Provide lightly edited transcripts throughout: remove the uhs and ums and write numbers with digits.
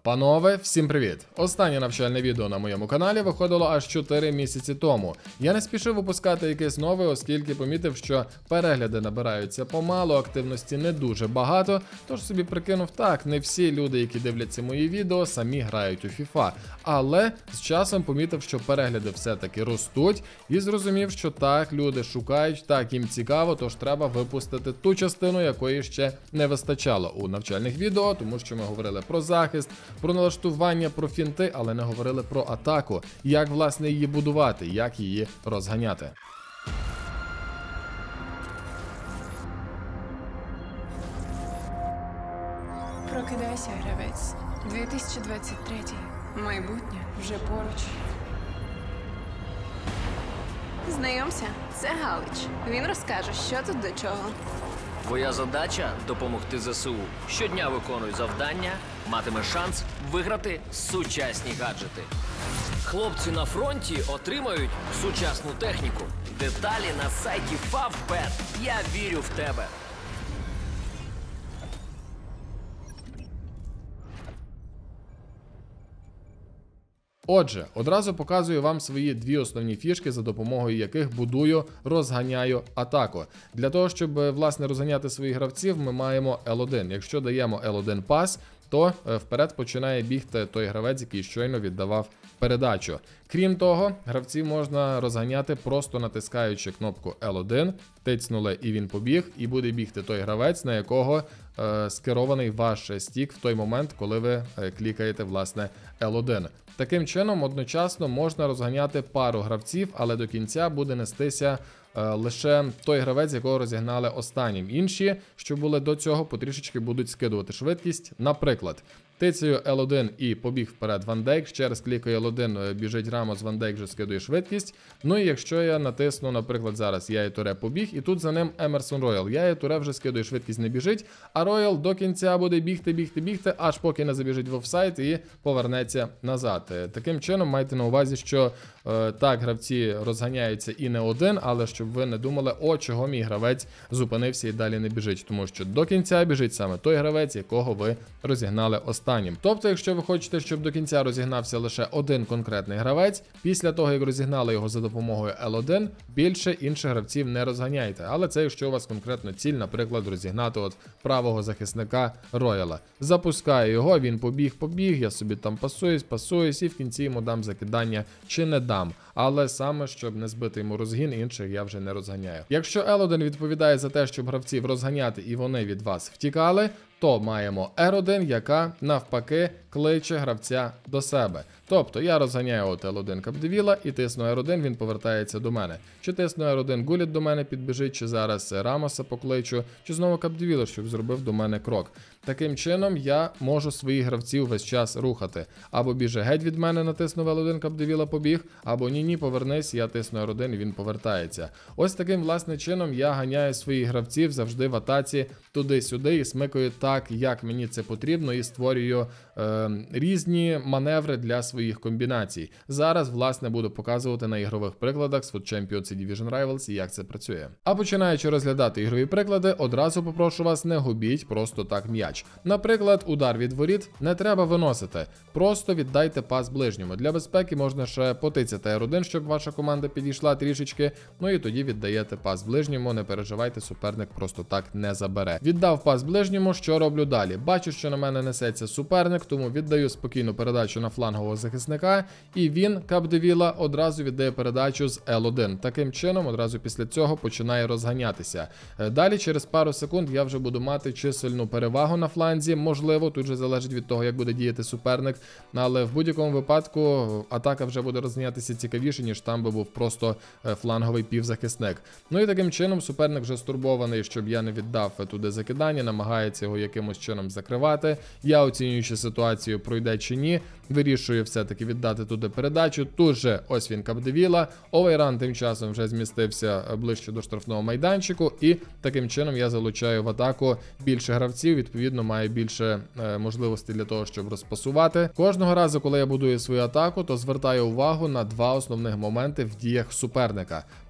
Панове, всім привіт! Останнє навчальне відео на моєму каналі виходило аж 4 місяці тому. Я не спішив випускати якесь нове, оскільки помітив, що перегляди набираються помалу, активності не дуже багато, тож собі прикинув, так, не всі люди, які дивляться мої відео, самі грають у FIFA. Але з часом помітив, що перегляди все-таки ростуть і зрозумів, що так, люди шукають, так, їм цікаво, тож треба випустити ту частину, якої ще не вистачало у навчальних відео, тому що ми говорили про захист, про налаштування, про фінти, але не говорили про атаку, як власне її будувати, як її розганяти. Прокидайся, гравець. 2023. Майбутнє вже поруч. Знайомся, це Галич. Він розкаже, що тут до чого. Твоя задача – допомогти ЗСУ. Щодня виконуй завдання, матимеш шанс виграти сучасні гаджети. Хлопці на фронті отримають сучасну техніку. Деталі на сайті Favbet. Я вірю в тебе. Отже, одразу показую вам свої дві основні фішки, за допомогою яких будую, розганяю атаку. Для того, щоб, власне, розганяти своїх гравців, ми маємо L1. Якщо даємо L1 пас, то вперед починає бігти той гравець, який щойно віддавав передачу. Крім того, гравців можна розганяти, просто натискаючи кнопку L1, тицнули і він побіг, і буде бігти той гравець, на якого скерований ваш стік в той момент, коли ви клікаєте, власне, L1. Таким чином, одночасно можна розганяти пару гравців, але до кінця буде нестися лише той гравець, якого розігнали останнім. Інші, що були до цього, потрішечки будуть скидувати швидкість. Наприклад, тицею L1 і побіг вперед Ван Дейк, ще раз клікаю L1, біжить Рамос, Ван Дейк вже скидує швидкість. Ну і якщо я натисну, наприклад, зараз Яя Туре побіг, і тут за ним Емерсон Роял. Яя Туре вже скидує швидкість, не біжить, а Роял до кінця буде бігти, аж поки не забіжить в офсайд і повернеться назад. Таким чином, майте на увазі, що так, гравці розганяються і не один, але щоб ви не думали, чого мій гравець зупинився і далі не біжить, тому що до кінця біжить саме той гравець, якого ви розігнали останнім. Тобто, якщо ви хочете, щоб до кінця розігнався лише один конкретний гравець, після того, як розігнали його за допомогою L1, більше інших гравців не розганяйте. Але це якщо у вас конкретно ціль, наприклад, розігнати от правого захисника Рояла. Запускаю його, він побіг, я собі там пасуюсь і в кінці йому дам закидання чи не дам. Але саме, щоб не збити йому розгін, інших я вже не розганяю. Якщо L1 відповідає за те, щоб гравців розганяти і вони від вас втікали, то маємо R1, яка навпаки кличе гравця до себе. Тобто я розганяю от L1 Капдевіла і тисну R1, він повертається до мене. Чи тисну R1, Гуліт до мене підбіжить, чи зараз Рамоса покличу, чи знову Капдевіла, щоб зробив до мене крок. Таким чином я можу своїх гравців весь час рухати. Або біже геть від мене, натиснув L1 Капдевіла, побіг, або ні, повернись, я тисну R1 і він повертається. Ось таким, власне, чином я ганяю своїх гравців завжди в атаці туди-сюди і смикаю так, як мені це потрібно, і створюю різні маневри для своїх комбінацій. Зараз, власне, буду показувати на ігрових прикладах з Foot Champions і Division Rivals, як це працює. А починаючи розглядати ігрові приклади, одразу попрошу вас, не губіть просто так м'яч. Наприклад, удар від воріт не треба виносити, просто віддайте пас ближньому. Для безпеки можна ще потицяти R1, щоб ваша команда підійшла трішечки, ну і тоді віддаєте пас ближньому, не переживайте, суперник просто так не забере. Віддав пас ближньому, що роблю далі? Бачу, що на мене несеться суперник, тому віддаю спокійну передачу на флангового захисника, і він, Капдевіла, одразу віддає передачу з L1. Таким чином, одразу після цього починає розганятися. Далі, через пару секунд, я вже буду мати чисельну перевагу на фланзі, можливо, тут же залежить від того, як буде діяти суперник, але в будь-якому випадку атака вже буде розганятися цікавіше, ніж там би був просто фланговий півзахисник. Ну і таким чином суперник вже стурбований, щоб я не віддав туди закидання, намагається його якимось чином закривати. Я, оцінюючи ситуацію, пройде чи ні, вирішую все-таки віддати туди передачу. Тут же ось він Капдевіла. Овейран тим часом вже змістився ближче до штрафного майданчику, і таким чином я залучаю в атаку більше гравців, відповідно маю більше можливостей для того, щоб розпасувати. Кожного разу, коли я будую свою атаку, то звертаю увагу на два основних моменти в діях суперника.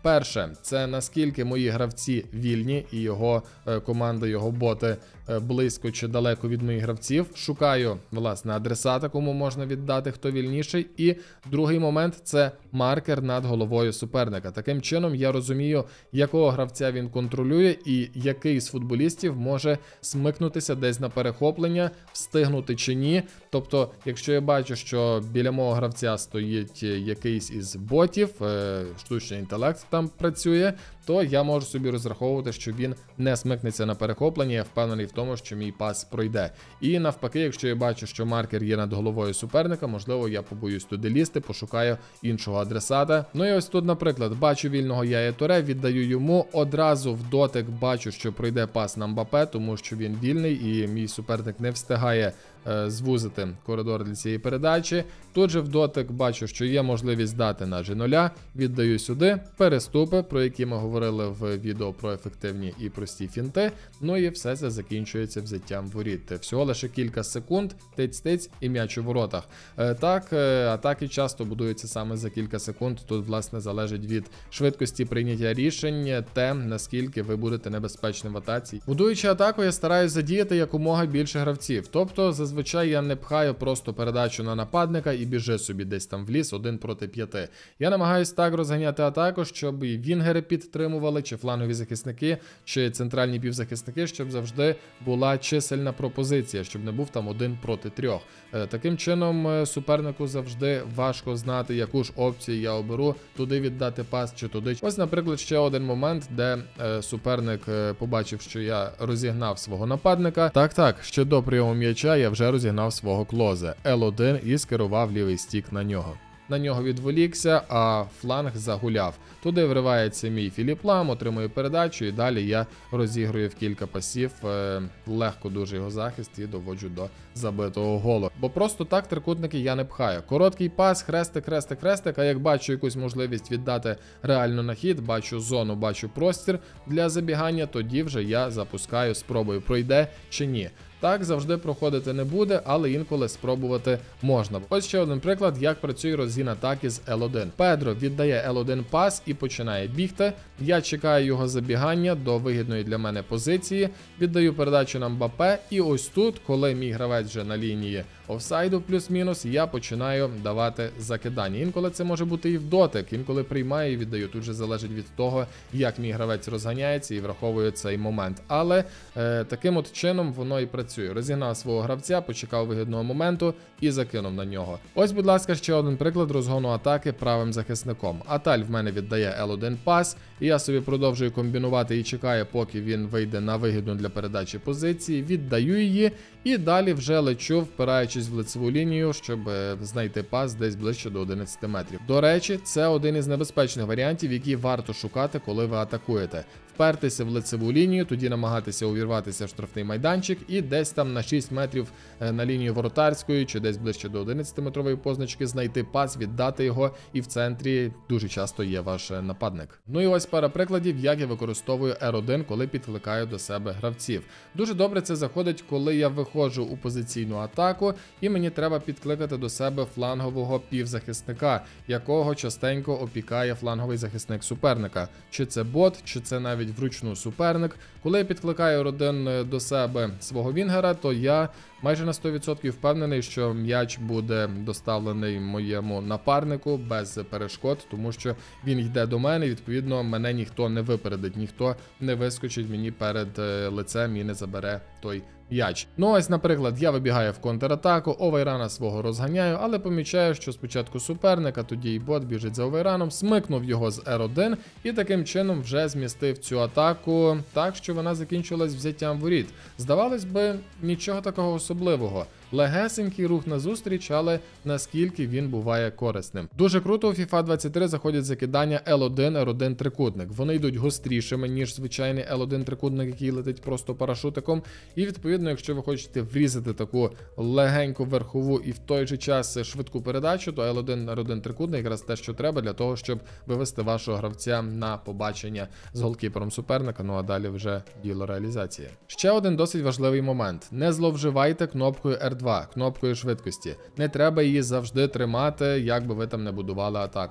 Перше, це наскільки мої гравці вільні і його команда, його боти близько чи далеко від моїх гравців. Шукаю, власне, адресата, кому можна віддати, хто вільніший. І другий момент – це маркер над головою суперника. Таким чином я розумію, якого гравця він контролює і який з футболістів може смикнутися десь на перехоплення, встигнути чи ні. Тобто, якщо я бачу, що біля мого гравця стоїть якийсь із ботів, штучний інтелект там працює, то я можу собі розраховувати, що він не смикнеться на перехоплення, я впевнений в тому, що мій пас пройде. І навпаки, якщо я бачу, що маркер є над головою суперника, можливо, я побоюсь туди лізти, пошукаю іншого адресата. Ну і ось тут, наприклад, бачу вільного Яя Туре, віддаю йому, одразу в дотик бачу, що пройде пас на Мбаппе, тому що він вільний і мій суперник не встигає звузити коридор для цієї передачі. Тут же в дотик бачу, що є можливість дати на G0, віддаю сюди, переступи, про які ми говорили в відео про ефективні і прості фінти, ну і все це закінчується взяттям воріт. Всього лише кілька секунд, тиць-тиць і м'яч у воротах. Так, атаки часто будуються саме за кілька секунд, тут, власне, залежить від швидкості прийняття рішень, те, наскільки ви будете небезпечним в атаці. Будуючи атаку, я стараюсь задіяти якомога більше гравців, тобто, зазвичай я не пхаю просто передачу на нападника і біжи собі десь там в ліс 1 проти 5. Я намагаюсь так розганяти атаку, щоб і вінгери підтримували, чи флангові захисники, чи центральні півзахисники, щоб завжди була чисельна пропозиція, щоб не був там 1 проти 3. Таким чином, супернику завжди важко знати, яку ж опцію я оберу, туди віддати пас чи туди. Ось, наприклад, ще один момент, де суперник побачив, що я розігнав свого нападника. Так, ще до прийому м'яча я вже розігнав свого клозе. L1 і скерував лівий стік на нього. На нього відволікся, а фланг загуляв. Туди вривається мій Філіп Лам, отримує передачу і далі я розігрую в кілька пасів, легко дуже його захист і доводжу до забитого голу. Бо просто так трикутники я не пхаю. Короткий пас, хрестик, а як бачу якусь можливість віддати реально на хід, бачу зону, бачу простір для забігання, тоді вже я запускаю, спробую, пройде чи ні. Так завжди проходити не буде, але інколи спробувати можна. Ось ще один приклад, як працює розгін атаки з L1. Педро віддає L1 пас і починає бігти. Я чекаю його забігання до вигідної для мене позиції, віддаю передачу на Мбаппе, і ось тут, коли мій гравець вже на лінії офсайду плюс-мінус, я починаю давати закидання. Інколи це може бути і в дотик, інколи приймаю і віддаю. Тут же залежить від того, як мій гравець розганяється і враховує цей момент. Але таким от чином воно і працює. Розігнав свого гравця, почекав вигідного моменту і закинув на нього. Ось, будь ласка, ще один приклад розгону атаки правим захисником. Аталь в мене віддає L1 пас, і я собі продовжую комбінувати і чекаю, поки він вийде на вигідну для передачі позиції, віддаю її і далі вже лечу, впираючись в лицеву лінію, щоб знайти пас десь ближче до 11 метрів. До речі, це один із небезпечних варіантів, які варто шукати, коли ви атакуєте. Впертися в лицеву лінію, тоді намагатися увірватися в штрафний майданчик і десь там на 6 метрів на лінію воротарської чи десь ближче до 11-метрової позначки знайти пас, віддати його, і в центрі дуже часто є ваш нападник. Ну і ось пара прикладів, як я використовую R1, коли підкликаю до себе гравців. Дуже добре це заходить, коли я виходжу у позиційну атаку і мені треба підкликати до себе флангового півзахисника, якого частенько опікає фланговий захисник суперника. Чи це бот, чи це навіть вручну суперник. Коли я підкликаю R1 до себе свого вінгера, то я майже на 100% впевнений, що м'яч буде доставлений моєму напарнику без перешкод, тому що він йде до мене, і відповідно мене ніхто не випередить, ніхто не вискочить мені перед лицем і не забере той м'яч. Ну ось, наприклад, я вибігаю в контратаку, Овейрана свого розганяю, але помічаю, що спочатку суперника, тоді і бот біжить за Овейраном, смикнув його з R1 і таким чином вже змістив цю атаку так, що вона закінчилась взяттям воріт. Здавалось би, нічого такого особливого. Легесенький рух назустріч, але наскільки він буває корисним. Дуже круто у FIFA 23 заходять закидання L1, R1 трикутник. Вони йдуть гострішими, ніж звичайний L1 трикутник, який летить просто парашутиком. І відповідно, якщо ви хочете врізати таку легеньку верхову і в той же час швидку передачу, то L1, R1 трикутник якраз те, що треба для того, щоб вивести вашого гравця на побачення з голкіпером суперника, ну а далі вже діло реалізації. Ще один досить важливий момент. Не зловживайте кнопкою R2, кнопкою швидкості. Не треба її завжди тримати, як би ви там не будували атаку.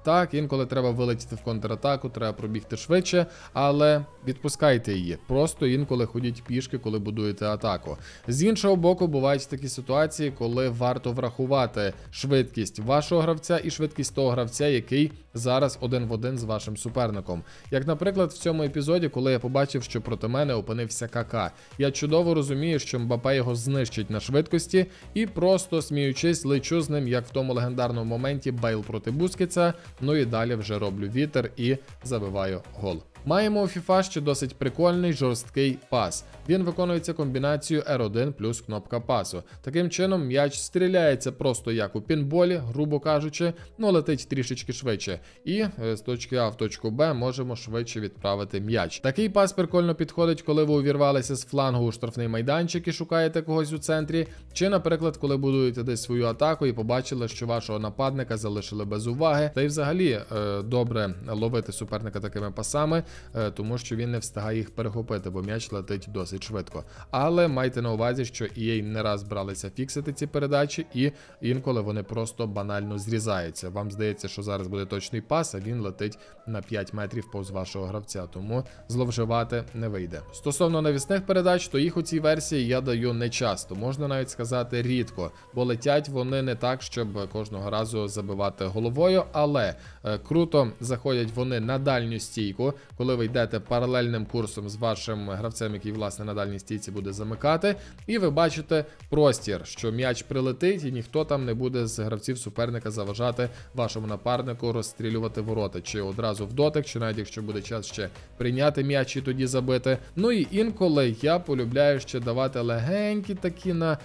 Так, інколи треба вилетіти в контратаку, треба пробігти швидше, але відпускайте її. Просто інколи ходіть пішки, коли будуєте атаку. З іншого боку, бувають такі ситуації, коли варто врахувати швидкість вашого гравця і швидкість того гравця, який зараз один в один з вашим суперником. Як, наприклад, в цьому епізоді, коли я побачив, що проти мене опинився КК. Я чудово розумію, що Мбаппе його знищить на швидкості і просто, сміючись, лечу з ним, як в тому легендарному моменті Бейл проти Бускетса, ну і далі вже роблю вітер і забиваю гол. Маємо у FIFA ще досить прикольний жорсткий пас. Він виконується комбінацією R1 плюс кнопка пасу. Таким чином м'яч стріляється просто як у пінболі, грубо кажучи, ну летить трішечки швидше. І з точки А в точку Б можемо швидше відправити м'яч. Такий пас прикольно підходить, коли ви увірвалися з флангу у штрафний майданчик і шукаєте когось у центрі. Чи, наприклад, коли будуєте десь свою атаку і побачили, що вашого нападника залишили без уваги. Та й взагалі добре ловити суперника такими пасами, тому що він не встигає їх перехопити, бо м'яч летить досить швидко. Але майте на увазі, що EA не раз бралися фіксити ці передачі, і інколи вони просто банально зрізаються. Вам здається, що зараз буде точний пас, а він летить на 5 метрів повз вашого гравця, тому зловживати не вийде. Стосовно навісних передач, то їх у цій версії я даю не часто, можна навіть сказати рідко, бо летять вони не так, щоб кожного разу забивати головою, але круто заходять вони на дальню стійку, коли ви йдете паралельним курсом з вашим гравцем, який, власне, на дальній стійці буде замикати, і ви бачите простір, що м'яч прилетить і ніхто там не буде з гравців суперника заважати вашому напарнику розстрілювати ворота, чи одразу в дотик, чи навіть якщо буде час ще прийняти м'яч і тоді забити. Ну і інколи я полюбляю ще давати легенькі такі на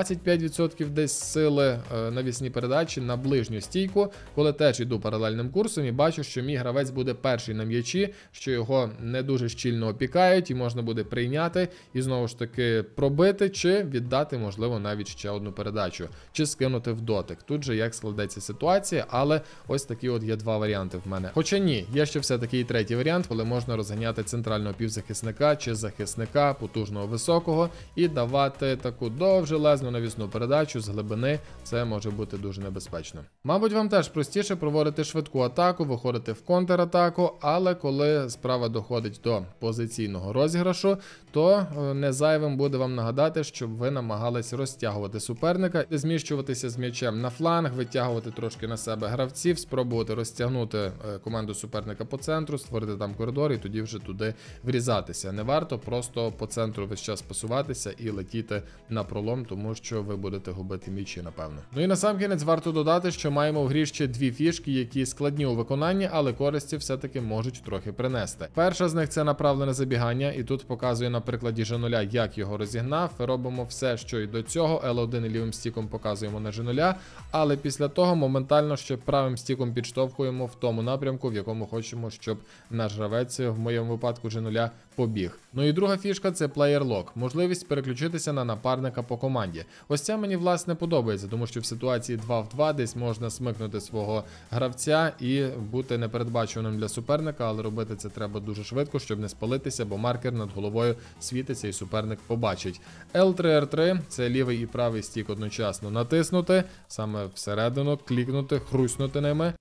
25% десь сили навісні передачі на ближню стійку, коли теж йду паралельним курсом і бачу, що мій гравець буде перший на м'ячі, що його не дуже щільно опікають і можна буде прийняти і знову ж таки пробити, чи віддати, можливо, навіть ще одну передачу, чи скинути в дотик. Тут же як складеться ситуація, але ось такі от є два варіанти в мене. Хоча ні, є ще все-таки і третій варіант, коли можна розганяти центрального півзахисника чи захисника, потужного високого, і давати таку довжелезну навісну передачу з глибини. Це може бути дуже небезпечно. Мабуть, вам теж простіше проводити швидку атаку, виходити в контратаку, але коли справа доходить до позиційного розіграшу, то не зайвим буде вам нагадати, щоб ви намагались розтягувати суперника, зміщуватися з м'ячем на фланг, витягувати трошки на себе гравців, спробувати розтягнути команду суперника по центру, створити там коридор і тоді вже туди врізатися. Не варто просто по центру весь час пасуватися і летіти на пролом, тому що ви будете губити м'ячі, напевно. Ну і насамкінець варто додати, що маємо в грі ще дві фішки, які складні у виконанні, але користі все-таки можуть трохи принести. Перша з них це направлене забігання, і тут показує на прикладі G0, як його розігнав. Робимо все, що і до цього. L1 і лівим стіком показуємо на G0, але після того моментально ще правим стіком підштовхуємо в тому напрямку, в якому хочемо, щоб наш гравець, в моєму випадку G0, побіг. Ну і друга фішка – це Player Lock, можливість переключитися на напарника по команді. Ось ця мені, власне, подобається, тому що в ситуації 2 в 2 десь можна смикнути свого гравця і бути непередбачуваним для суперника, але робити це треба дуже швидко, щоб не спалитися, бо маркер над головою світиться і суперник побачить. L3, R3 – це лівий і правий стік одночасно натиснути, саме всередину, клікнути, хруснути ними.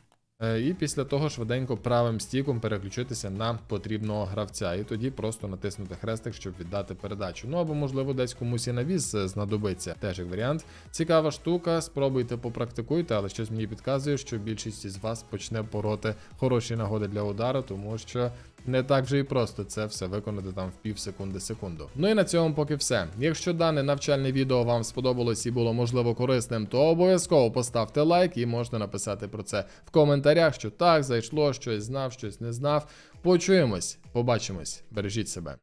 І після того швиденько правим стіком переключитися на потрібного гравця. І тоді просто натиснути хрестик, щоб віддати передачу. Ну або, можливо, десь комусь і навіс знадобиться. Теж як варіант. Цікава штука, спробуйте, попрактикуйте, але щось мені підказує, що більшість із вас почне пороти хороші нагоди для удару, тому що не так вже і просто це все виконати там в пів секунди-секунду. Ну і на цьому поки все. Якщо дане навчальне відео вам сподобалось і було можливо корисним, то обов'язково поставте лайк і можете написати про це в коментарях, що так, зайшло, щось знав, щось не знав. Почуємось, побачимось, бережіть себе.